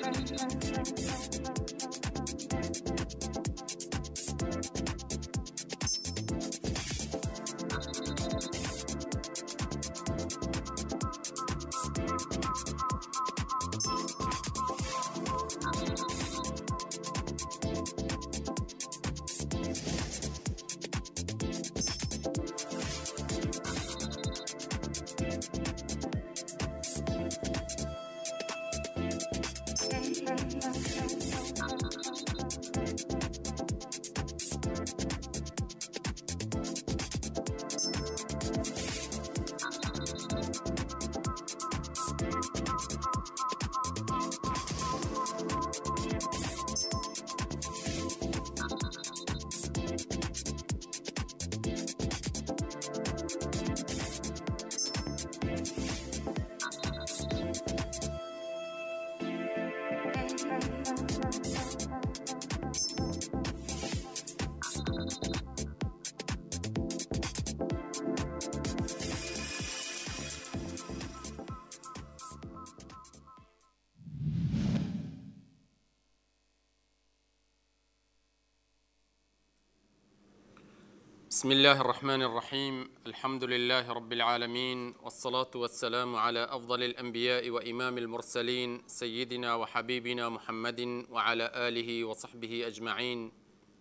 بسم الله الرحمن الرحيم. الحمد لله رب العالمين، والصلاة والسلام على أفضل الأنبياء وإمام المرسلين سيدنا وحبيبنا محمد وعلى آله وصحبه أجمعين.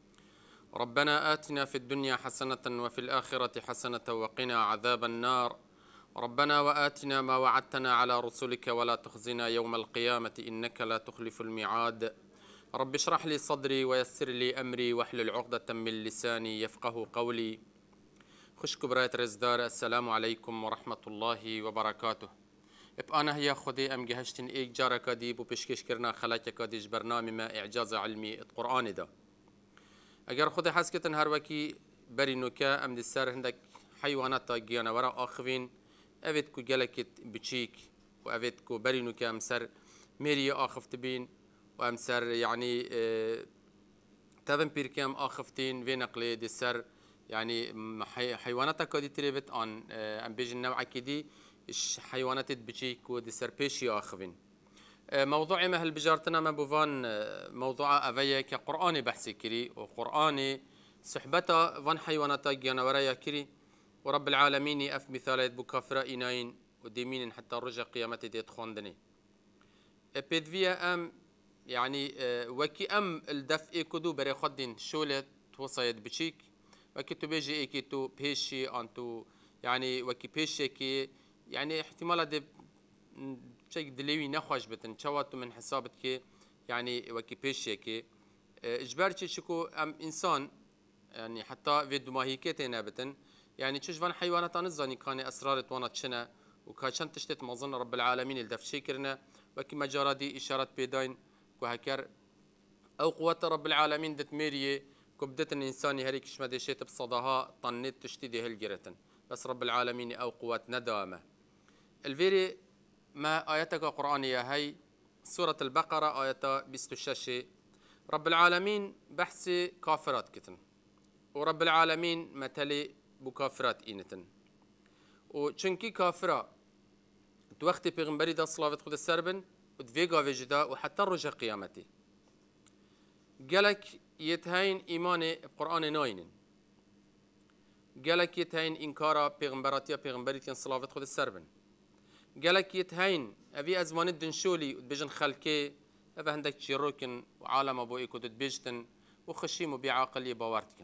ربنا آتنا في الدنيا حسنة وفي الآخرة حسنة وقنا عذاب النار. ربنا وآتنا ما وعدتنا على رسلك ولا تخزنا يوم القيامة إنك لا تخلف الميعاد. رب اشرح لي صدري ويسر لي أمري واحلل عقدة من لساني يفقه قولي. خشك برایت رزدار، السلام عليكم ورحمة الله وبركاته. أنا هي خدي أم جهشتن إيك جارك ديب وبشكش كرنا خلاك ديج برنامج ما إعجاز علمي القرآن ده. أجر خدي حسكتن هر وكي برينوكا أم دي السر عندك حيوانات جيانا وراء آخفين أفيد كو جلكت بتشيك وأفيد كو برينوكا أمسر ميري آخف تبين وأمسر يعني تابن بيركام آخفتين في نقل دي السر يعني حيوانات كادي تريبت عن أم بيجن نوع كدي حيوانات بتشيك ودي السر بيشي آخفين. موضوع ما هالبجارتنا ما بوفان موضوع أفيا كقرآن بحثي كري وقرآن صحبته فان حيوانات جانا ورايا كري ورب العالمين أف مثالات بكافرة إناين وديمين حتى رجع قيامتي دي تخوندني. بيدفيا أم يعني وكي أم الدفء كدو بري خدين شولت توصيد بشيك وكي تبيجي إيكي تو بيشي أنتو يعني وكي بيشي كي يعني احتمال دي شيء دليوي نخوش بتن شواتو من حسابتك يعني وكي بيشي كي إجبارتي شكو أم إنسان يعني حتى فيدو ما هيكتنا بتن يعني تشوفان حيوانات نزاني كان أسرار وانا تشنا وكاشان تشتت مظن رب العالمين الدف شكرنا وكي مجاراتي إشارات بيداين وهكر أو قوة رب العالمين دت ميريه كبدت الإنسان هريك شمد شيت بصداها طنت تشتدي هالجرتن بس رب العالمين أو قوة ندامة. الفيري ما آياتك قرآنية هي سورة البقرة آيات 26 رب العالمين بحث كافرات كتن ورب العالمين مثلي بكافرات إينتن وشنكي كافرة توقتي بيغمبري دا صلافت خود السربن ودفيقا فيجدا وحتى رجع قيامتي قالك يتهين إيماني بقرآن ناينن قالك يتهين إنكارا بيغمبراتيا بيغمبريتيا صلافت خود السربن قالك يتهين أبي أزمان الدنشولي وتبيجن خلكي أبا هندك شيروكن وعالم أبو إيكو تبيجتن وخشيمو بعاقلي باورتكن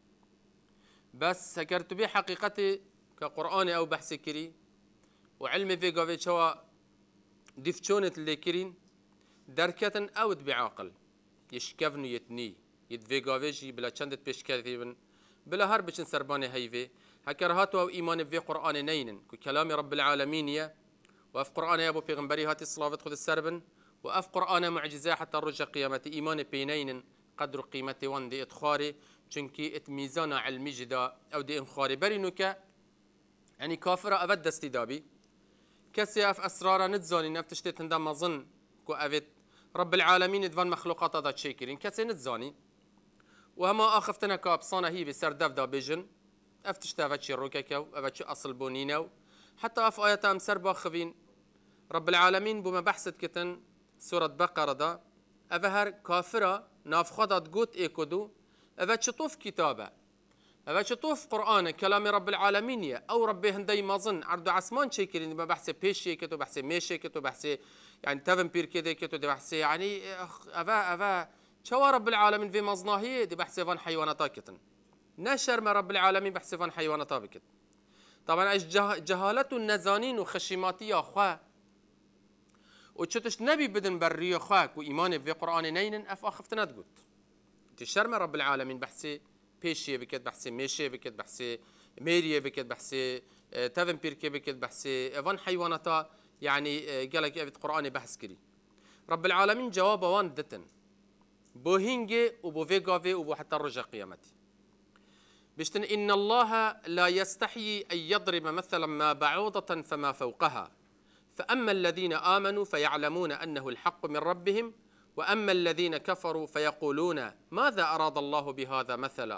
بس هكرت بي حقيقتي كقرآن أو بحث كري وعلمي في قافي شوا دفتشونة اللي كرين دركة أود بعاقل يشكفن يتني يدفي قافيجي بلا چندت بيش كذبن بلا هربشن سرباني هيفي هكرهاتو أو إيمان في قرآن نينن كلام رب العالمين يا وأف قرآن يا أبو بيغمبري هاتي الصلاة خذ السربن وأف قرآن معجزة حتى الرجع قيامة إيمان بينين قدر قيمة وان دي إدخاري چونكي اتميزان علمي جدا أو دي إنخاري برينوكا يعني كافرة أبد استدابي كسي أف أسرارا نتزاني نفتشتت هندام مظن كو أفت رب العالمين ادفان مخلوقات هذا تشيكرين كسي نتزاني وهما آخفتنا كابصانا هي بسر دفدا بيجن افتشتا أفتشي روكاكو أفتشي أصل بونينو حتى أف آياتا أمسر باخفين رب العالمين بما بحثت كتن سورة بقرة دا أفهر كافرة نافخدت قوت إيكودو أفا تشطوف كتابة أفا تشطوف قرآن كلام رب العالمين يا أو ربي هندي ما ظن عرض عسمان شيكرين ما بحسي بيشي كتو بحسي ميشي كتو بحسي يعني تفن بير كده كتو دي بحسي يعني أفا شو رب العالمين في مظناهية دي بحسي فان حيواناتا كتن نشر ما رب العالمين بحسي فان حيواناتا بكت طبعا ايش جهالة النزانين وخشيماتية أخوة وتشتش نبي بدن بريو خاك وإيمان في قرآن نين أف أخفتنا تقول تشرم رب العالمين بحسي بيشي بكت بحسي ميشي بكت بحسي ميريا بكت بحسي تافن بيركي بكت بحسي فان حيواناتا يعني قالك في القرآن بحث كري رب العالمين جواب وان دتن بو هينجي وبو فيغافي وبو حتى رجع قيامتي بشتن إن الله لا يستحيي أن يضرب مثلا ما بعوضة فما فوقها فأما الذين آمنوا فيعلمون أنه الحق من ربهم وأما الذين كفروا فيقولون ماذا أراد الله بهذا مثلا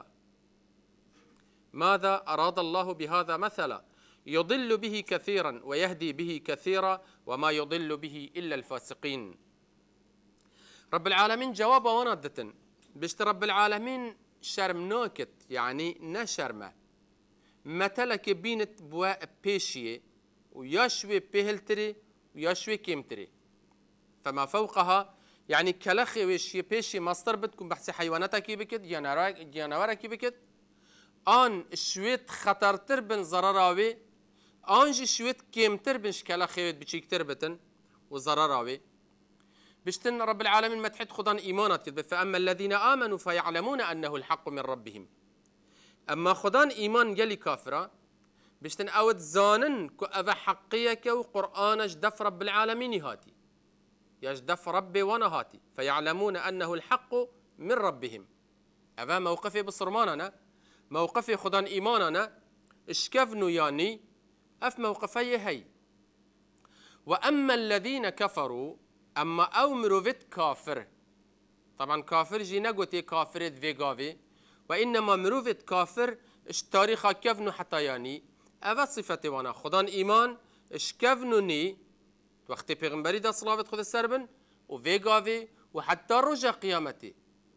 ماذا أراد الله بهذا مثلا يضل به كثيرا ويهدي به كثيرا وما يضل به إلا الفاسقين رب العالمين جواب وندتن بشت رب العالمين شرم نوكت يعني نشرمه متلك بينت بوا بيشيه ويشوي بيهلتري ويشوي كيمتري فما فوقها يعني كلخي وشي بيشي مصدر بدكم بحسي حيواناتها كي بكت جانورا كي بكت آن شويت خطرتر بن ضرراوي آنجي شويت كيمتر بن شكلخي بشيكتر بتن وضرراوي بشتن رب العالمين ما تحد خضان إيمانات فأما الذين آمنوا فيعلمون أنه الحق من ربهم أما خضان إيمان يلي كافرة بشتن أود زانن كو أفا حقيك وقرآنش دف رب العالمين هاتي يجدف ربي وانا هاتي فيعلمون أنه الحق من ربهم أفا موقفي بصرماننا موقفي خضان إيماننا اشكفنو يعني أف موقفي هي وأما الذين كفروا أما أو مروفت كافر طبعا كافر جي نقوتي كافرت فيغافي وإنما مروفت كافر اش تاريخا كفنو حتى يعني أفا صفتي وانا خدان إيمان اش كفنو ني وقت پیغمبری دا صلافت خود سربن وفيغافي وحتى رجع قيامتي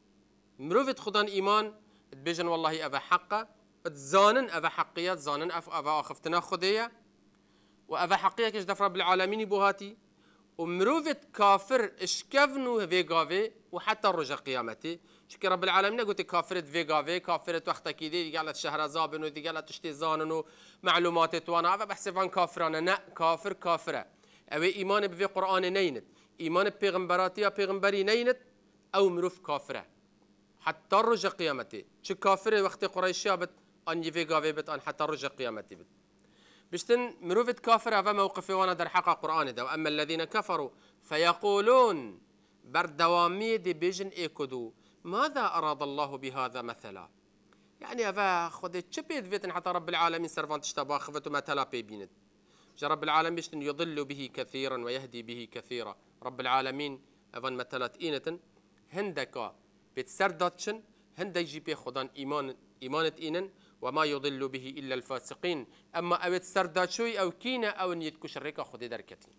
مروفت خدان إيمان تبيجن والله أفا حقا تزانن أفا حقيات زانن أفا أخفتنا خدية وأفا حقية كش دف رب العالمين بوهاتي ومروفت كافر اشكفنو فيغافي وحتى رجع قيامتي شكي رب العالمين قلت كافرت فيغافي كافرت وقتا كيدي قالت شهر زابن ودي قالت تشتي زانن معلومات وانا أفا بحسفان كافرانا نا كافر كافرة أو إيمان بفي قرآن نينت إيمان بيغمبراتي بيغمبري نينت أو مروف كافرة حتى رجع قيامتي شو كافرة وقت قريشيا بت أن يفيغافي بت أن حتى رجع قيامتي بت بشتن مروفة كافر هذا موقفي وانا در حقا قرآن ده وأما الذين كفروا فيقولون بردوامي دي بيجن إيكودو ماذا أراد الله بهذا مثلا يعني هذا خذت شبيت فيتن حتى رب العالمين سرفان تشتبه خفته مثلا بيبينت جا رب العالمين بشتن يضل به كثيرا ويهدي به كثيرا رب العالمين أفن مثلات إينتن هندكا بتسرداتشن هندك جي بي خدان إيمانت إينن وما يضل به إلا الفاسقين أما أوت سرداتشوي أو كينا أو نيتكو شركة خدي دركتي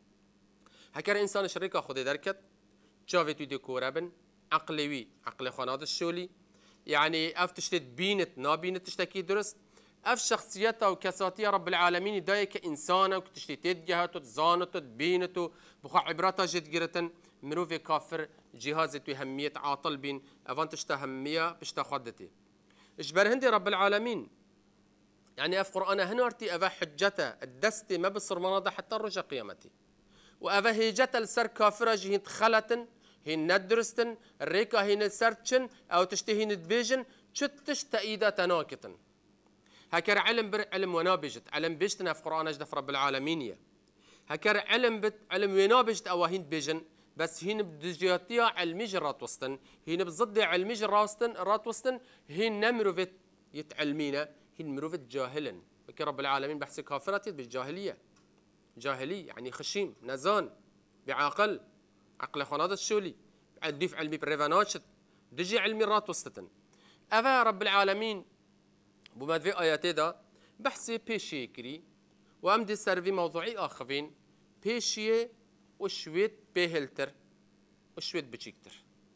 هكذا إنسان شركة خدي دركت شافتو دي كورابن عقلوي عقل خانات الشولي يعني أف تشتت بينت نابينت تشتكي درست أف شخصيتها وكساتية رب العالمين دايك إنسانة وكتشتي تدجهت وتزانت وتبينت بخا عبراتها جد جرتن مروفي كافر جهازت وهمية عاطل بين أفان تشتهمية بشتخدتي إجبر هندي رب العالمين يعني أف قرآن هنورتي أفا حجته الدستي ما بصر مناضة حتى رجع قيامتي وأفا هيجته السر كافرة جهين تخلتن هين ندرستن الريكا هين سرتشن أو تشتهين دبيجن شتش تأيدا تناكتن هكر علم بر علم ونابجت علم بيجتنا في قرآن أجدف رب العالمين هكر علم بت علم ونابجت أو هين بيجن بس هين بدجياتيا علمي جرات وسطن هين بضد علمي جرات وسطن هين نمروفت يتعلمينا هين مروفت جاهلا بكي رب العالمين بحث كافرات بالجاهلية جاهلي يعني خشيم نزان بعقل عقل خناد الشولي عديف علمي بريفاناتشت دجي علمي رات وسطن أفا رب العالمين بما في آياتي دا بحثي بيشي كري وأمدي سرفي موضوعي آخفين بيشي وشويت بيهلتر وشويت بچيكتر.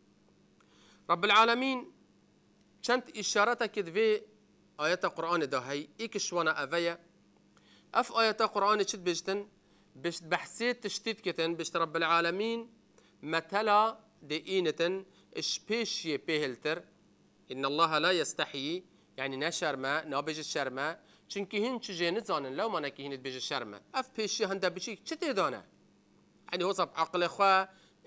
رب العالمين چند اشارتا كد في آيات قرآن ده هي إيكش وانا أفيا أف آيات قرآن چد بجتن بشت بحثيت تشتيت كتن بشت رب العالمين مثلا دئينتن اش بيشي بيهلتر إن الله لا يستحيي يعني نشرما نابج الشرما چونكي هن چجي نزانن لو ما نكي هن بيج الشرما اف بيشي هندا بشيك چتي دانا يعني وصف عقل خوا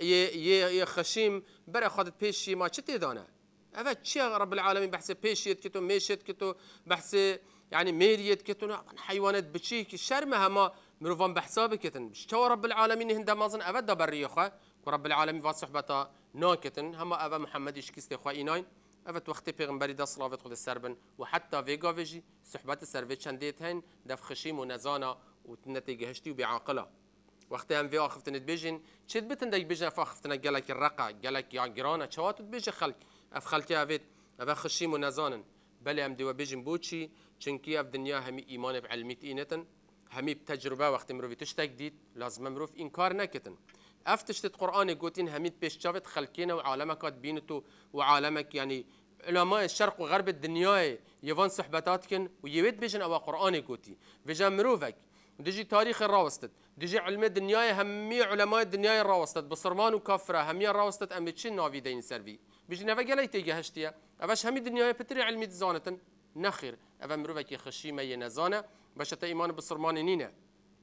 ي خشيم برا خدت بيشي ما چتي دانا أفا چي رب العالمين بحث بيشيت كتو ميشيت كتو بحث يعني ميريت كتو حيوانات بشيك الشرمة هما مروفان بحسابي كتن شتو رب العالمين هندا مازن أبدا بري خوا ورب العالمين فاس صحبتا ناكتن هما أبا محمد يشكيستي خوا إيناين أفا وقتی پیغمبری دا صلوات خود سربن و حتی ویگا ویجی صحبت سروی چندیت هن دف خشیم و نزانا و نتیجه هشتی و بعاقله وقتی هم وی آخفتن بيجين چد بتن دايك بيجن فاخفتنا جالك الرقع جالك يا جرانا شوات بيجي خلق اف خلقي افيت اف خشيم ونزانن بل هم دوا بيجن بوتشي چنكي اف دنيا همي ايمان بعلميت اينتن همي بتجربه وقت مروي تشتا جديد لازم مروف انكار نكتن اف تشتت قران قوتين هميت بيش شافت خلقينا وعالمك بينتو وعالمك يعني علماء الشرق وغرب الدنيا يفان صحبتاتكن ويويت بيجن او قران قوتي بيجن مروفك دجي تاريخ الراوستت دجي علم الدنيا همي علماء الدنيا الراوستت بصرمان وكافره همي الراوستت امتشن نافي دين سرفي بيجي نفا قالي تيجي هشتيا افاش همي الدنيا بتري علمي زانتن نخير افا مروفك خشيمه ينزانه باش تا ايمان بصرمان نينا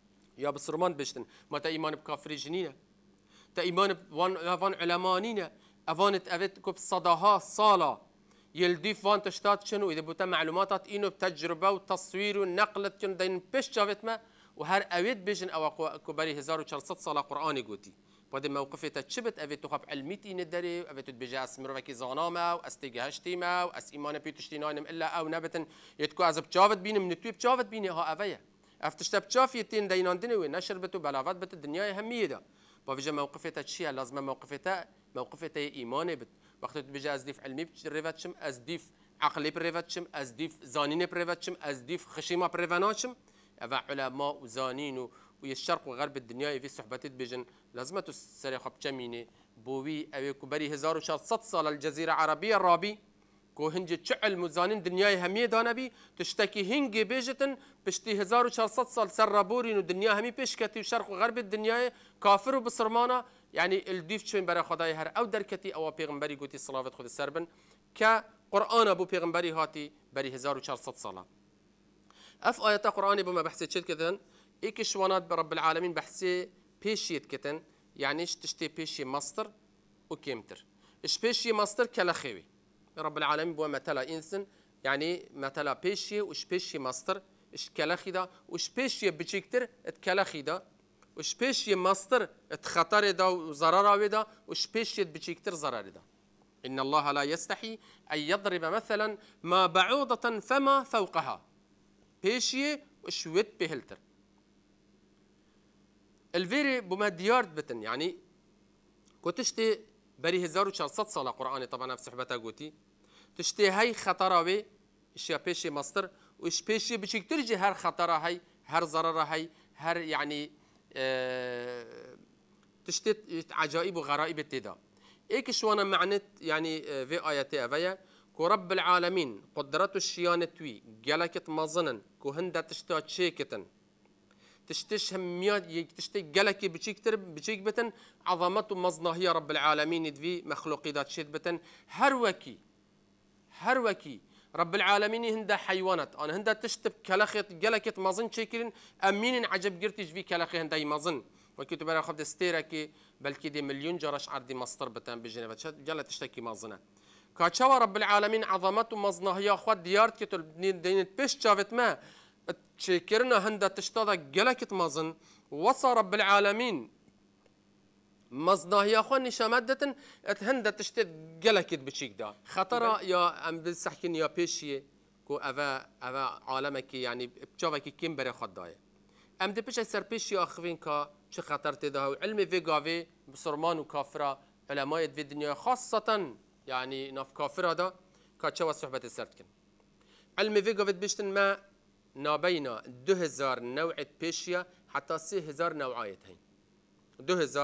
يا بصرمان بشتن ما تا ايمان بكافري جنينه تا ايمان وان علماء نينا افانت افت كوب صداها صاله يلدي فان تشتات شنو اذا بوتا معلوماتات انه بتجربه وتصوير ونقله كن دين بيش شافت ما وهر اويد بيجن او كبري 1400 صاله قراني قوتي بعد موقفه تشبت افيت تخاف علميتي ندري افيت بيجا اسمروكي زاناما واستيجاشتيما واس ايمان بيتشتيناينم الا او نبتن يتكو از بتشافت بيني من تويب تشافت بيني ها افيا افتشتب تشافيتين ديناندني ونشربتو بلاغات بت الدنيا اهميه ده بفيجا موقفه تشيا لازم موقفه ايمان بت وقت بيجا از ديف علمي بريفاتشم از ديف عقلي بريفاتشم از ديف زانين بريفاتشم از ديف خشيمه بريفاناتشم افا علماء وزانين ويشرق وغرب الدنيا في صحبتت بيجن لازم تسري خب جمينه بوي او كبري 1400 صال الجزيره العربيه الرابي كو هنج تشعل مزانين دنيا هميه دانبي تشتكي هنج بيجتن بشتي 1400 صال سربورين ودنيا همي بيشكتي وشرق وغرب الدنيا كافر وبصرمانه يعني الديف شوين برا خداي هر او دركتي او بيغمبري قوتي صلوات خذ السربن كقران ابو بيغمبري هاتي بري 1400 صلاه اف ايات قراني بما بحثي تشد كذن ايكش وانات برب العالمين بحثي بيشيت كتن يعني ايش تشتي بيشي مصدر وكيمتر ايش بيشي مصدر كلاخيوي رب العالمين بو مثلا انسن يعني مثلا بيشي وش بيشي مصدر ايش كلاخيدا وش بيشي بچيكتر اتكلاخيدا وش بيشي مصدر اتخطر دا وضرر دا وش بيشي بچيكتر ضرر دا ان الله لا يستحي ان يضرب مثلا ما بعوضة فما فوقها بيشي وشويت بهلتر الفيري بما ديارد بتن يعني كنتشتي بري 1400 صلاة قرآني طبعا في صحبتها قوتي تشتي هاي خطراوي اشيا بيشي مصدر وش بيشي بشيك ترجي هر خطرة هاي هر ضررة هاي هر يعني تشتي عجائب وغرائب التدا ايك شوانا معنت يعني في آياتي افيا كو رب العالمين قدرته الشيانة توي جلكت مظنا كو هندا تشتا تشيكتن تشتش هميات تشتي جلكي بشيكتر بشيك بتن عظمته مظناهية رب العالمين دفي مخلوقي ذات شيت بتن هروكي رب العالمين هندا حيوانات انا هندا تشتب كلخت جلكت مظن شيكرين امين عجب قرتش في كلخي هندا مظن وكنت برا خد ستيركي بلكي دي مليون جرش عردي مصدر بتن بجنبه جل تشتكي مظنه كاتشوا رب العالمين عظمته مظناهية خد ديارت كتل دين بيش شافت ما تشكرنا هندا تشتادا جلكت مظن وصى رب العالمين مظناهية خو نشامدتن هندا تشتد جلكت بشيك دا خطرة يا ام بسحكين يا بيشي كو افا عالمك يعني بتشافك كيم بري خدايه ام دي بيش سر بيشي اخوين كا شي خطر تدا علم فيغافي بصرمان وكافره علماء في الدنيا خاصة يعني ناف كافر هذا كاتشوا صحبة السرتكن علم فيغافي بيشتن ما نابينا 2000 نوع بيشيا حتى 3000 نوعية هين 2000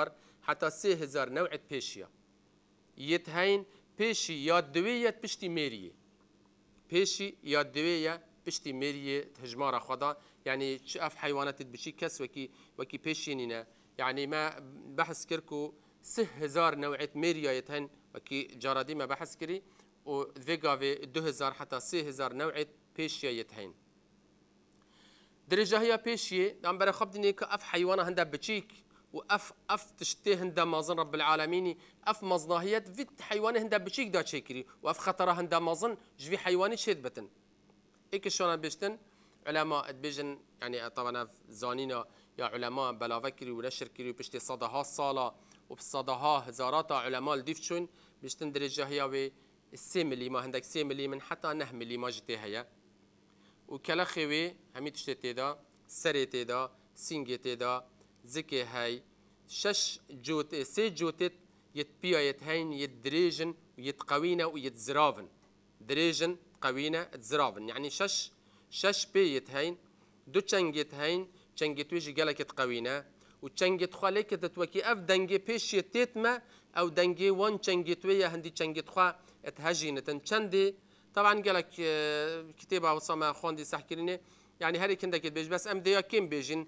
حتى 3000 نوعة بيشيا يتهين بيشي يا دوية بشتي ميرية بيشي يا دوية بشتي ميرية هجمارة خدا يعني شاف حيوانات بشي كس وكي بيشي نينا يعني ما بحث كركو 3000 نوعة ميريا يتهين وكي جارادي ما بحث كري وفيغافي 2000 حتى 3000 نوعة بيشيا يتهين درجة هي بيشية دام برا خبدني كأف حيوانة هندا بتشيك وأف تشتي هندا مازن رب العالمين أف مزناهيات فيت حيوانة هندا بتشيك دا تشيكري وأف خطرة هندا مازن جوي حيواني شيد بتن إيك شلون بيشتن علماء بيجن يعني طبعا زانينا يا علماء بلافكري ونشر كري بيشتي صداها الصالة وبصداها هزارات علماء الديفشون بيشتن درجة هي وي السي ملي ما هندك سي ملي من حتى نه ملي ما جتي هي وكلا خوي همي تشتي تيدا سري تيدا سينجي تيدا زكي هاي شش جوت سي جوتت يتبيا يتهين يدريجن ويتقوينا ويتزرافن دريجن قوينا تزرافن يعني شش بي يتهين دو تشنج يتهين تشنج تويجي قالك تقوينا وتشنج تخالك تتوكي اف دنجي بيش يتيتما او دنجي وان تشنج تويا هندي تشنج تخا اتهجينتن تشندي طبعا قالك كتابه وصما خوندي سحكريني يعني هاري كندك بيج بس ام ديا كيم بيجين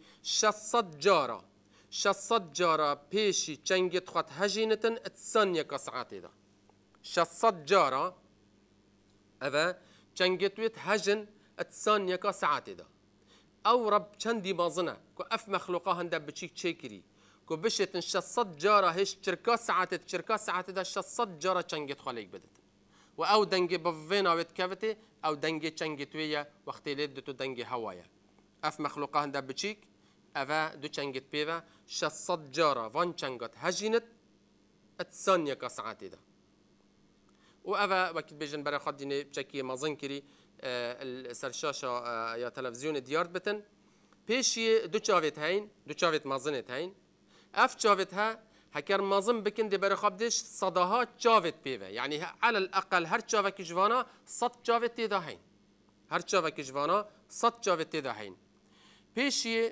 شصت جارة بيشي تشنج تخات هجينتن اتسانيا كساعتي دا شصت جارة أذا تشنجتويت هجن اتسانيا كساعتي دا أو رب تشندي مازنة كو أف مخلوقا هندا بتشيك تشيكري كو بشت شصت جارة هيش شركا ساعتي دا شصت جارة تشنجت خاليك بدت و دنجي بفينا ويت كافيتي أو دنجي تشنجتويا وقت ليدتو دنجي هوايا أف مخلوقا هندا بتشيك أفا دو تشنجت بيفا شصت جارة فان تشنجت هجينت اتسانيا كساعتي دا وأفا وقت بيجن برا خديني بشكي مازن كري السرشاشة يا تلفزيون ديار بتن بيشي دو تشافت مازنت هين اف تشافتها هكر مازن بكن دي برا خبدش صداها تشافت بيفا يعني على الأقل هر تشافة كجوانا صد تشافت تيدا هين هر تشافة كجوانا صد تشافت تيدا هين بيشي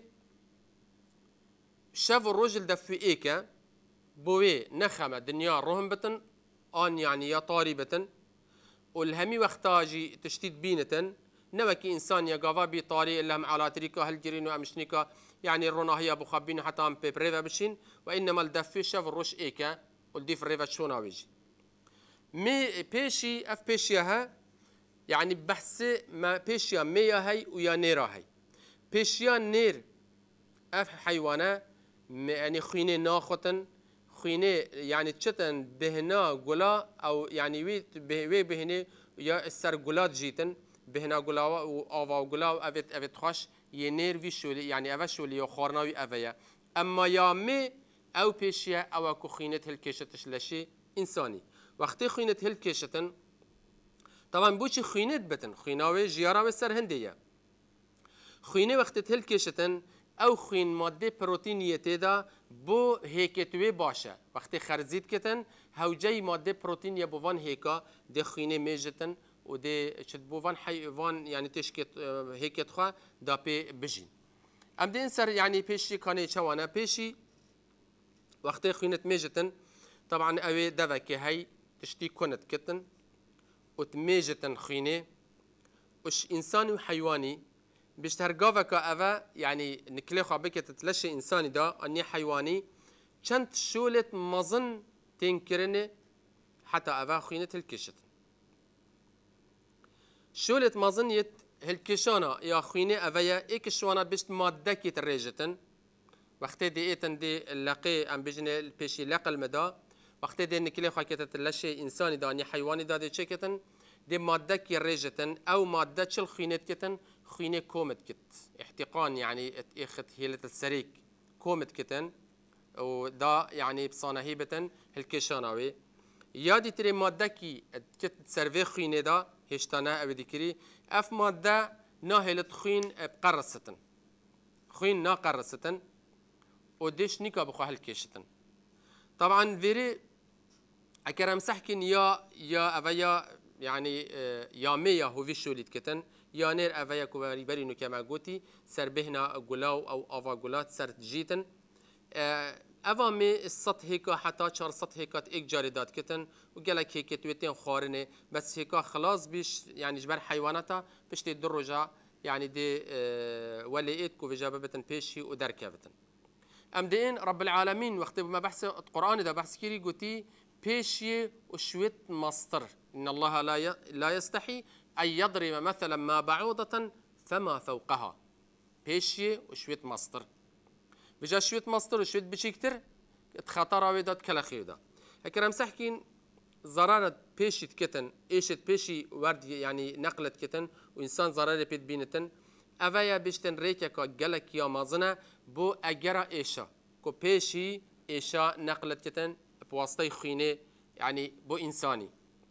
شاف الرجل دفي إيكا بوي نخمة دنيا روهم بتن آن يعني يا طاري بتن والهمي وقتاجي تشتيت بينتن نوكي إنسان يقافا بي طاري إلا هم على تريكا هالجرين وأمشنيكا يعني الرونا هي أبو خابين حتى هم بيبريفا بشين وإنما الدفي شاف الرش إيكا والديف ريفا شونا ويجي مي بيشي أف بيشيها يعني بحث ما بيشيا ميا هاي ويا نيرا هاي بيشيا نير اف حيوانا يعني خيني ناخوتن خيني يعني تشتن بهنا غلا او يعني وي بهني يا السر غلات جيتن بهنا غلا او اوا غلا افت خوش ينير في شولي يعني اف شولي يا خورناوي افيا اما يا مي او بيشيا او كو خينت هلكشتش لشي انساني وقت خينت هلكشتن طبعا بوشي خينت بتن خيناوي جيارا والسر هنديه خينه وقت هلكشتن او خين ماده بروتينيه تدا بو هيكتوي باشا وقت خرزيت كتن هوجي ماده بروتينيه بوان هيكا دي خينه ميجتن ودي شد بوان حيوان يعني تشكت هيكت خوا دا بي بجين ام دي انسر يعني بيشي كاني شوانا بيشي وقت خينه ميجتن طبعا اوي دفكي هي تشتي كونت كتن وتميجتن خينه وش انساني وحيواني بيشترقافك أفا يعني نكليخا بك تتلشي إنساني دا أني حيواني چند شولة مظن تنكرني حتى أفا خينة هلكشت شولة مظن يت هلكشانا يا خينة أفايا إيك شوانا بيشت مادة كي تريجتن وقت دي إيتن دي اللقي أم بيجني البيشي لقى المدى وقت دي نكليخا كي تتلشي إنساني دا أني حيواني دا دي چكتن دي مادة كي ريجتن أو مادة شل خينة كتن خينة كومت كت احتقان يعني اخت هيلة السريك كومت كتن ودا يعني بصانه بتن هالكشاناوي يادي تري مادة كي كت سيرفي خينة دا هشتانا او ديكري اف مادة ناهلت خين بقرستن خين نا قرستن وديش نيكا بخوا هالكشتن طبعا فيري اكرم سحكين يا افيا يعني يا ميا هو في شوليت كتن يا نير افيا كواري برينو كما قلتي سر بهنا غلاو او افا غلات سر جيتن أفامي السط هيكا حتى شهر سط هيكا إيك جاردات كتن وقالك هيك تويتين خارنة بس هيكا خلاص بيش يعني جبر حيواناتها بيش تدرجة يعني دي وليت كو بجابة بيشي ودركبتن أم دين رب العالمين وقت ما بحث القرآن ده بحث كيري قوتي بيشي وشويت مصدر إن الله لا يستحي أن يضرب مثلا ما بعوضة فما فوقها بيشي وشويت مصدر بجا شويت مصدر وشويت بشي كتر تخاطر ويدات كلا خيودا هكرا مسحكين زرارة بيشي كتن ايشت بيشي ورد يعني نقلت كتن وإنسان زرارة بيت بينتن أفايا بيشتن ريكا كو جلك يا مازنا بو أجرا إيشا كو بيشي إيشا نقلت كتن بواسطة خينة يعني بو إنساني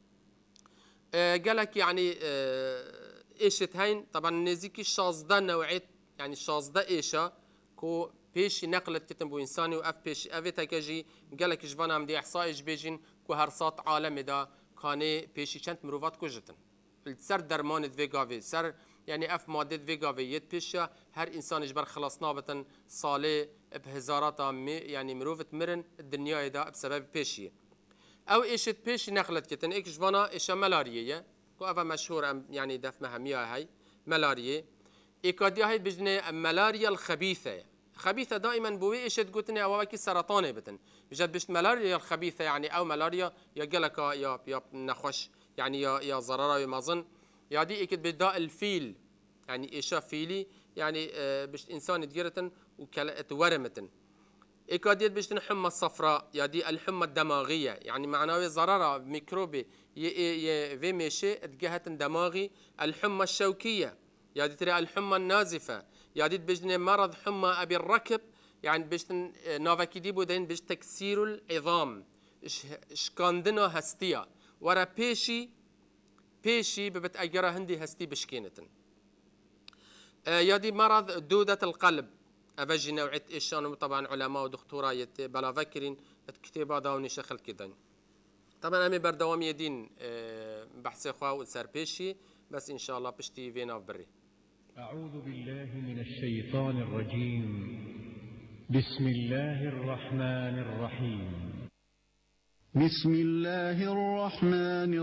جلك يعني إيشت هين طبعا نزيكي الشازدة نوعية يعني الشازدة إيشا كو بيشي نقلت كتن بو إنساني وأف بيشي أفيتا كجي جلك جبانا عمدي إحصائي بيجين كو هرسات عالم دا كاني بيشي كانت مروفات كوجتن السر درمان فيجافي سر يعني اف ماده فيجافي يد بيشا هر انسان جبر خلاص نابتن صالح بهزاراتا يعني مروفت مرن الدنيا دا بسبب بيشي او ايشت بيشي نخلت كتن ايش فانا ايش ملاريا كو افا مشهور يعني دف مهميه هاي ملاريا ايكاديا هاي بجنه الملاريا الخبيثه خبيثه دائما بوي ايش تقولتني او كي سرطانه بتن بجد بش ملاريا الخبيثه يعني او ملاريا يا جلك يا نخوش يعني يا ضرر يا مازن يا دي اكيد بداء الفيل يعني ايشا فيلي يعني بش انسان ديرتن وكلت ورمتن اكاديت بش الحمى الصفراء يا دي الحمى الدماغيه يعني معناه ضرر ميكروبي في مشي اتجهت دماغي الحمى الشوكيه يا دي ترى الحمى النازفه يا دي بجن مرض حمى ابي الركب يعني بش نافاكي دي بودين بش تكسير العظام شكاندنا هستيا ورا بيشي ببت أجرا هندي هستي بشكينتن يا دي مرض دودة القلب أفجي نوعية إيشان طبعا علماء ودكتورة بلا فكرين كتابة داوني شخل كدن طبعا أمي بردوام يدين بحث إخوة وسار بيشي بس إن شاء الله بشتي فينا بري أعوذ بالله من الشيطان الرجيم بسم الله الرحمن الرحيم بسم الله الرحمن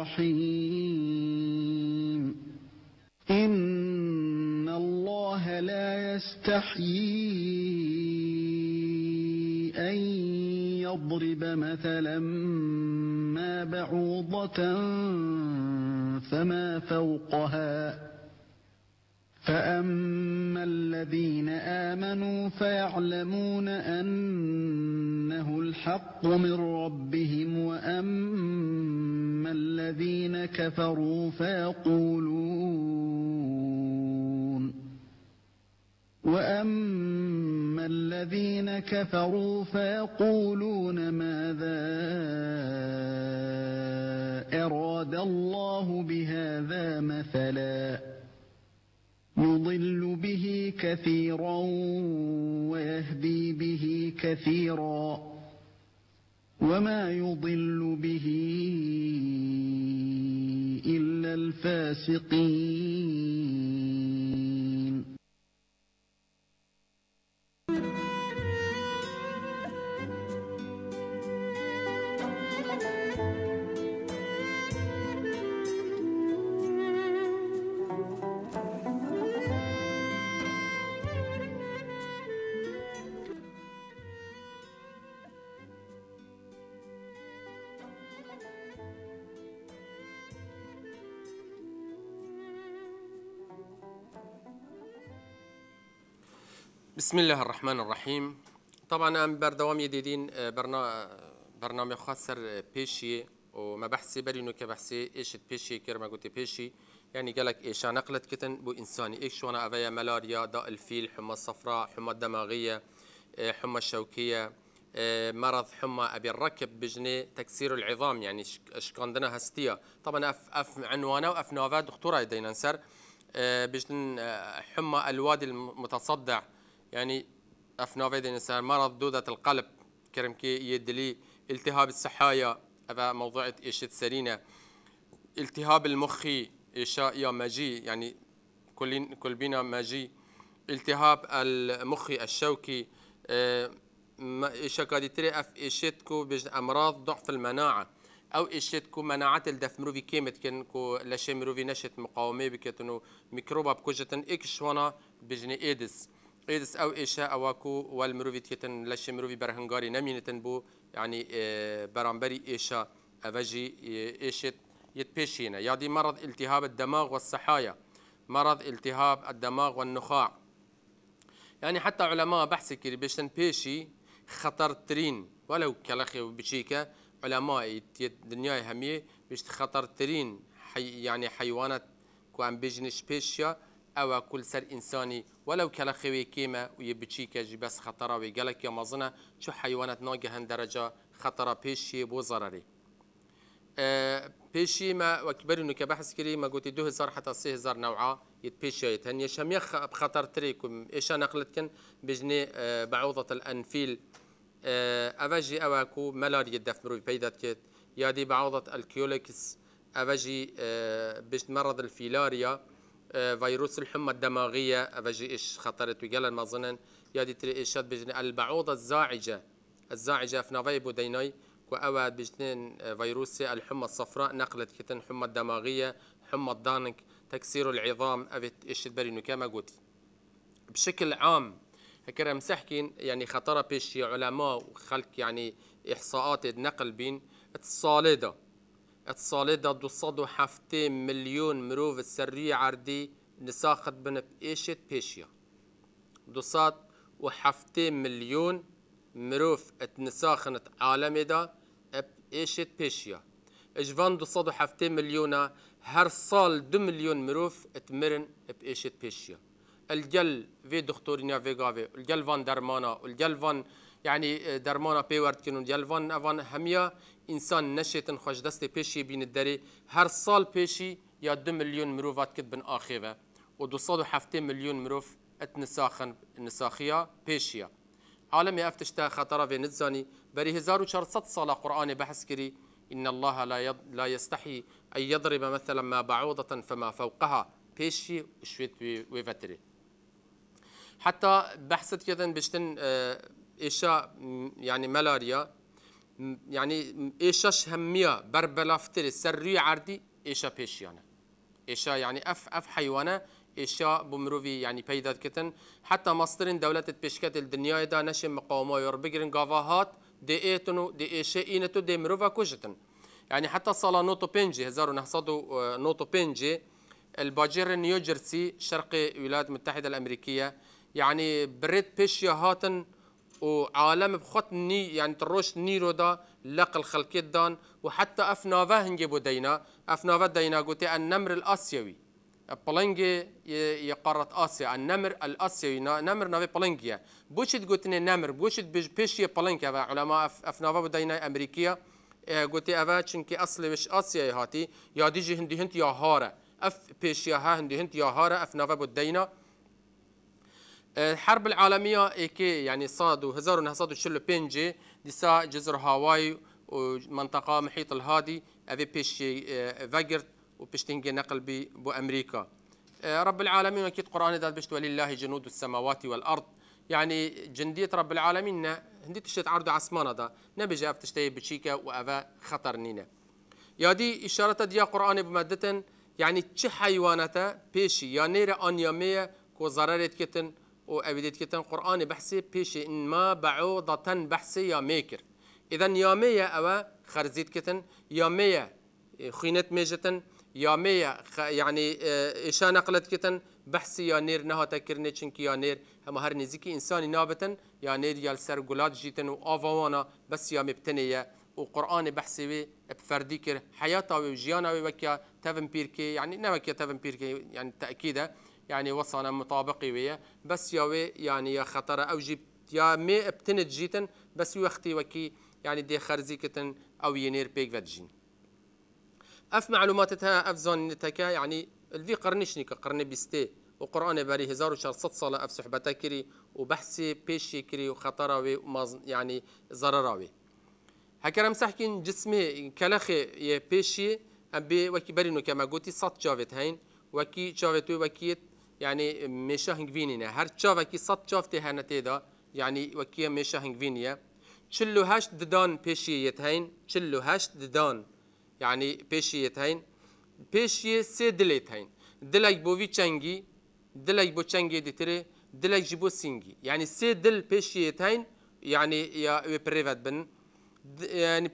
الرحيم إن الله لا يستحيي أن يضرب مثلا ما بعوضة فما فوقها فأما الذين آمنوا فيعلمون أنه الحق من ربهم وأما الذين كفروا فيقولون ماذا أراد الله بهذا مثلا يضل به كثيرا ويهدي به كثيرا وما يضل به إلا الفاسقين. بسم الله الرحمن الرحيم. طبعا أنا بردوام يديدين برنامج خاصر بيشي وما بحثي برينو كبحثي ايش بيشي كرما قلت بيشي يعني قالك ايش نقلت كتن بو انساني ايش وانا افيا ملاريا داء الفيل حمى الصفراء حمى الدماغيه حمى الشوكيه مرض حمى ابي الركب بجني تكسير العظام يعني اشكاندنا هستيا طبعا اف عنوانه واف نوفا دكتوره يدينا نسر بجن حمى الوادي المتصدع يعني أفنافيد الإنسان مرض دودة القلب كرمكي يدلي التهاب السحايا هذا موضوع إيش سرينة التهاب المخي إيشاء يا ماجي يعني كل بينا ماجي التهاب المخي الشوكي إيشا كاديتري أف إيشتكو بجن أمراض ضعف المناعة أو إيشتكو مناعة الدف مروفي كيمت كن كو لشي مروفي نشت مقاومة بكتنو ميكروبا بكوجتن إكشوانا بجن إيدس أو إيشا أواكو والمروفي تكتن لشي مروفي برهنغاري نمينتن بو يعني برامبري إيشا أفاجي إيشت يتبشينا يعني مرض التهاب الدماغ والصحايا، مرض التهاب الدماغ والنخاع. يعني حتى علماء بحث كري بيشتن بيشي خطر ترين ولو كلاخي وبشيكا علماء الدنيا همية بيشت خطر ترين يعني حيوانات كوان بيجنش بيشيا أو كل سر إنساني ولو كلاخي كيما ويبشيكا جي بس خطرة ويقالك يا مظنة شو حيوانات ناقهن درجة خطرة بيشي بو ضرري. بيشي ما وكبر انه كبحث كري ما قلت 2000 حتى 6000 نوعا يتبيشي يتهني شميخ بخطر تريكم ايش نقلتكن بجني بعوضة الانفيل افاجي اواكو ملاريا الدفمرو بيدات كيت يادي بعوضة الكيوليكس افاجي بجن مرض الفيلاريا فيروس الحمى الدماغية افاجي ايش خطرت وقال المظنن يادي تري ايشات بجني البعوضة الزاعجة فنافاي بوديناي وأواد بجنين فيروسي الحمى الصفراء نقلت كتن حمى الدماغية حمى الضانك تكسير العظام أبت إيش تبرينو كما قلت بشكل عام هكذا مسحكين يعني خطرة بيشي علماء وخلق يعني إحصاءات نقل بين الصالدة دوصدو 2 مليون مروف السرية عردي نساخت بن بإيشت بيشيا دوصات و2 مليون مروف اتنساخنت عالمي دا بإيشت بيشيا اجفان دوصدو 2 مليون هر صال 2 مليون مروف اتمرن بإيشت بيشيا الجل في دكتورينا فيغافي الجل فان درمانا الجل فان يعني درمانا بيورد كنو الجل فان افان هميا انسان نشيتن خوش دستي بيشي بين الدري هر صال بيشي يا 2 مليون مروفات كتبن آخيفة ودوصدو 2 مليون مروف اتنساخن نساخيا بيشيا عالمي افتشتا خطرة في نزاني بري 1400 صالة قرآن بحث كري إن الله لا يستحي أن يضرب مثلا ما بعوضة فما فوقها بيشي شويت ويفتري حتى بحثت كذا بشتن إيشا يعني ملاريا يعني إيشاش همية بربلافتري سرية عردي إيشا بيشيانا إيشا يعني أف حيوانة إيشا بمروفي يعني بيدات كتن حتى مصدرين دولة بيشكات الدنيا دا نشم مقاومة يربقرن قافاهات دي إيتنو دي إيشا إينتو دي مروفا كوجتن يعني حتى صلا نوتو بينجي 1900 نوتو بينجي الباجير نيوجيرسي شرقي الولايات المتحدة الأمريكية يعني بريد بيشيا هاتن وعالم بخطني يعني تروش نيرو دا لق الخلقيت دان وحتى أفنافا هنجيبو دينا أفنافا دينا قوتي النمر الآسيوي بلنجي يقارة آسيا النمر الآسيوي نمر نافي بلنجيا بوشت قوتني نمر بوشت بيشيا بلنجيا علماء أفنافا بدينا أمريكية قوتي أفا چنكي أصلي وش آسيا هاتي يا ديجي هندي هنت يا هارا أف بيشيا ها هندي هنت يا هارا أفنافا بدينا الحرب العالمية إيكي يعني صادوا 1945 ديسا جزر هاواي ومنطقة محيط الهادي أبي بيشي فاجرت وبيشتنجي نقل بو أمريكا رب العالمين أكيد قرآن ذات بشت ولله جنود السماوات والأرض يعني جندية رب العالمين هندي تشتت عرض عسمانة دا نبي جاء تشتي بشيكا وأفا خطر نينا يا دي إشارة ديا قرآن بمادة يعني تش حيواناتا بيشي يا نيرة أن يامية كو ضررت كتن وأبديت كتن قرآن بحثي بيشي إن ما بعوضة بحثي يا ميكر إذن يا مية أوا خرزيت كتن يا مية خينت ميجتن يا مية يعني إيشا نقلت كتن بحثي يا نير نها تكرني چنك يا نير هم هر نزيكي إنساني نابتن يا نير يا السرقلات جيتن وآفوانا بس يا مبتنية وقرآن بحثي بفردي كر حياته وجيانا وكيا تفن بيركي يعني نوكيا تفن بيركي يعني تأكيدا يعني وصلنا مطابقي ويا بس ياوي يعني يا خطر أو جيب يا مي ابتنت جيتن بس وقتي وكي يعني دي خرزي كتن أو ينير بيك فاتجين أف معلوماتها أفزون نتكا يعني الفي قرنشني كقرن بيستي وقرآن باري 1400 صلاة أف صحبتا كري وبحثي بيشي كري وخطراوي يعني ضرراوي هكذا مسحكين جسمي كلاخي يا بيشي أبي وكي برينو كما قلتي صات جافت هين وكي جافتو وكيت يعني مشاهن فينينا هر جافة كي صات جافته هنتي دا يعني وكيه ميشا هنجفينيا چلو هشت ددان پیشیتهین چلو هشت ددان يعني پیشیتهین پیشیه سه دلیتهین دلک بوی چنگی دلک بو چنگی دیتره دلک جبو سینگی يعني سه دل پیشیتهین يعني يا بريفات بن يعني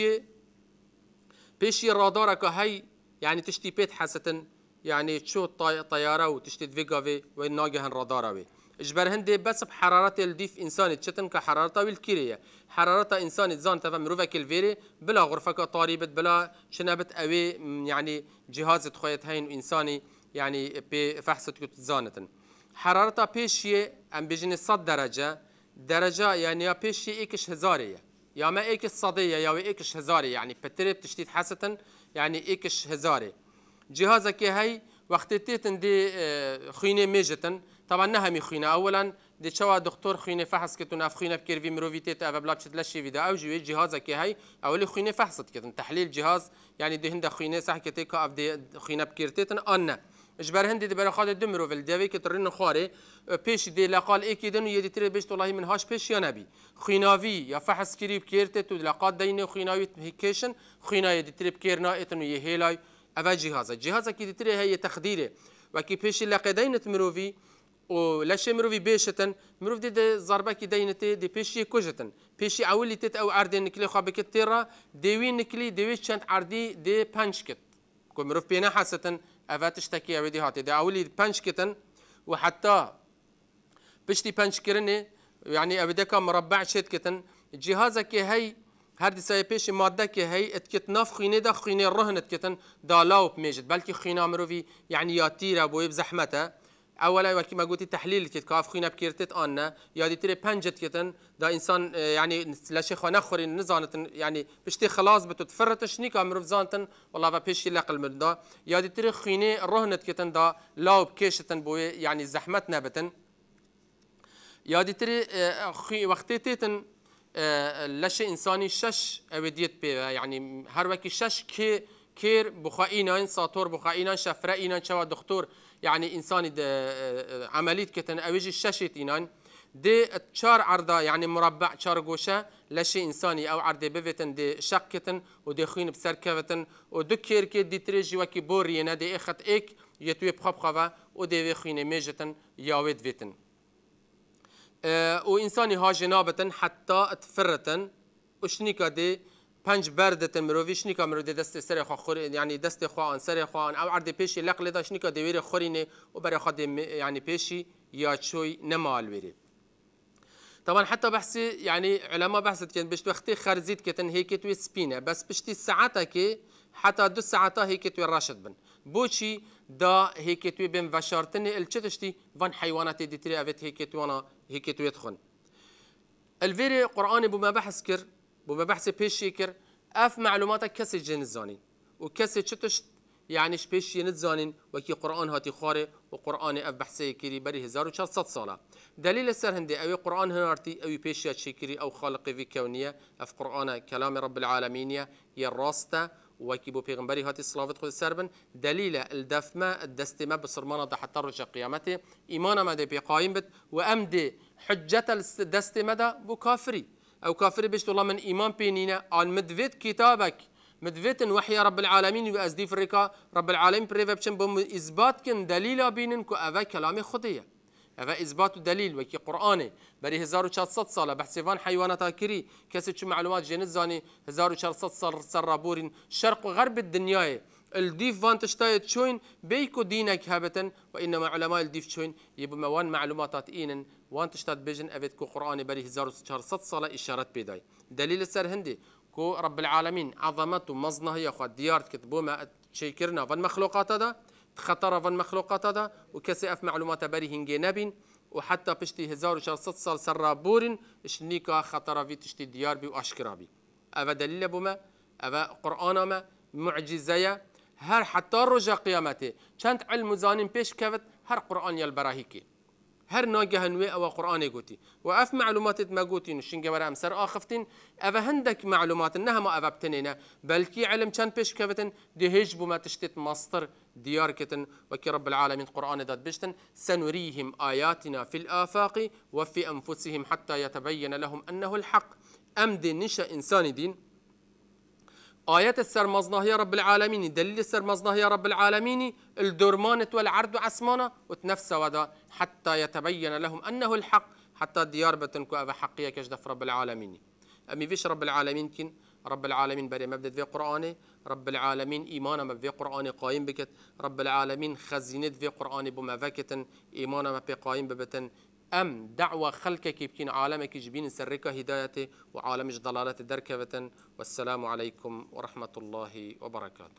پیشی رادارا که هی يعني تشتي بيت حسن يعني تشو طيارة وتشتي فيجافي والناجهن راداراوي اجبر هندي بس بحرارة الديف انساني تشتن كحرارته والكيرية حرارة انساني زان تفهم مروفك الفيري بلا غرفة طاربت بلا شنبت اوي يعني جهاز تخويت هين انساني يعني بفحصة كتزانة حرارة بيشي ام بيجني 100 درجة يعني يا بيشي ايكش هزارية يا ما ايكش صدية يا ايكش هزاري يعني بتريب تشتيت حسن يعني ايكش هزاري جهازك هي وقت تيتن دي خينه ميجتن طبعا نهمي خينه اولا دي شوا دكتور خينه فحص كتو ناف خينه بكيرفي مروفيتيت افا بلا بتلشي فيدا او جوي جهازك هي اولي خينه فحصت كتن تحليل جهاز يعني دي هندا خينه صح كتيك اف دي خينه بكيرتيتن ان اجبر هندي دي برخاد دمرو في الدوي كترين خاري بيش دي لقال اكيدن يدي تري بيش والله من هاش بيش يا نبي خيناوي يا فحص كريب كيرتت ولقاد دين خيناوي هيكيشن خينا يدي تري بكيرنا اتن يهيلاي أفا جهازة كي تري هي تخديره وكي بيش لقدينة مروفي ولاش مروفي بيشتن مروف دي ضربة كي دينتي دي بيشي كوجتن بيشي أولي تت أو عردي نكلي خابك التيرا ديوي نكلي ديوي شانت عردي دي بانشكت كو مروف بينا حاسة أفا تشتكي أودي هاتي دي أولي بانشكتن وحتى بيشتي بانشكرني يعني أبداك مربع شتكتن جهازة كي هي هر دسای پیش ماده که هی اتکت ناف خینه دا خینه رهن اتکتن دا لاوب میجد بلکه خینه مروی يعني یا تیره بوی بزحمته اولا وكي ما قلتي تحليل كت كاف خينا بكيرتت انا يا دي تري بنجت كتن دا انسان يعني لا شيخ نخري نزانت يعني بشتي خلاص بتتفرت شنيك امر زانتن والله فبيش لقل من دا يا دي تري خينه رهنت كتن دا لاوب كيشتن بوي يعني زحمتنا بتن يا دي تري وقتيتن لشي انساني شش اوديت بي يعني هر وكي شش كير بخائينا ساطور بخائينا شفرائينا شوا دكتور يعني انساني عمليه كتن اوجي ششت اينان دي تشار عرضه يعني مربع تشار جوشه لشي انساني او عرضه بفتن دي شقتن ودي خين بسركفتن ودكير كي دي تريجي وكي بورينا دي اخت اك يتوي بخبخوا ودي خين ميجتن ياود فيتن وإنساني ها جنابة حتى تفرتن وشنيكا دي پنج بردة مروفي شنيكا مرودي دست سر خور يعني دست خوان سر خوان أو عرض بيشي لقل دا شنيكا دي ويري خوريني وبري خد يعني بيشي يا شوي نمال ويري طبعا حتى بحثي يعني علماء بحثت كان بشت وقتي خرزيت كتن هيك توي سبينة بس بشتي ساعتها كي حتى دو ساعتها هيك توي راشد بن بوشي دا هيك توي بين فشارتني الشتشتي فان حيوانات دي تري افت هيك توي هيك توي يدخن الفيري قرآني بما بحث كر بما بحث بيشي كر اف معلوماتك كسي جن الزانين وكسي شتشت يعني شبيش ينتزانين وكي قرآن هاتي خاري وقرآن اف بحثي كري بري 1400 صالة دليل السر هندي اوي قرآن هنارتي اوي بيشي شكري او خالق في كونية اف قرآن كلام رب العالمين يا الراسته وكي بو بيغمبري هاتي صلافت خود السربن دليل الدفمة الدستمة بصرمانة دا حتى رجع قيامته ايمانا ما دي بقايم بت وامدي حجة الدستمة دا بو كافري او كافري بيشت الله من ايمان بينينا عن مدفت كتابك مدفتن وحي رب العالمين وازديف الركا رب العالمين بريفا بشن بوم اثبات كن دليل بينن كو افا كلامي خديه افا اثبات دليل وكي قراني بري 1400 صاله بحسفان حيوانات كري كسي شو معلومات جنز زاني 1400 صار سرابورين شرق وغرب الدنيا الديف فان تشتايت شوين بيكو دينك هبتن وانما علماء الديف شوين يبو موان معلومات اينن وان تشتات بيجن افيت كو قراني بري 1400 صاله اشارات بيداي دليل السر هندي كو رب العالمين عظمته مزنه هي خو ديار كتبوا ما تشيكرنا فن مخلوقات هذا خطر فن مخلوقات هذا وكسي اف معلومات بري هنجي نبين وحتى بشتي 1400 صال سرابورن شنيكا خطر في تشتي ديار بي واشكرا بي افا دليل بما افا قرآن ما معجزه هر حتى رجا قيامته كانت علم زانين بيش كفت هر قرآن يالبراهيكي هر ناجه نوي او قرآن قوتي واف معلومات ما قوتين الشنجه ورا امسر اخفتين افا هندك معلومات انها ما افبتنينا بلكي علم كان بيش كفتن دي هيج بما تشتت مصدر ديار كتن وكي رب العالمين قرآن ذات بشتن سنريهم آياتنا في الآفاق وفي أنفسهم حتى يتبين لهم أنه الحق. أم دين نشأ إنسان دين آيات السرمزناه يا رب العالمين، دليل السرمزناه يا رب العالمين، الدرمانة والعرض عسمانة وتنفس ودا حتى يتبين لهم أنه الحق، حتى ديار بتنكو أبا حقية كجدف رب العالمين. أمي فيش رب العالمين كن رب العالمين بري مبدأ في قرآنه، رب العالمين إيمانا ما في قرآن قايم بكت، رب العالمين خزينة في قرآن بما فكتن إيمانا ما في قايم ببتن. أم دعوة خلقك يبكين عالمك يجبين سرك هدايته وعالمش ضلالة دركبة. والسلام عليكم ورحمة الله وبركاته.